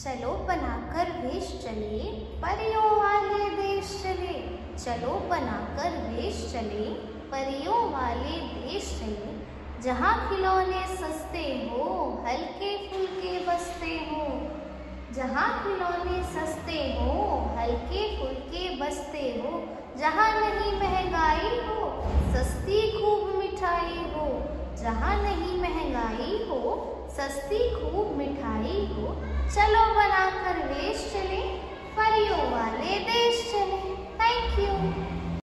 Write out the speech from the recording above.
चलो बनाकर वेश चले, परियों वाले देश चले। चलो बनाकर वेश चले, परियों वाले देश चले। जहाँ खिलौने सस्ते हो, हल्के फुल्के बसते हो। जहाँ खिलौने सस्ते हो, हल्के फुल्के बसते हो। जहाँ नहीं महंगाई हो, सस्ती खूब मिठाई हो। जहाँ नहीं महंगाई हो, सस्ती खूब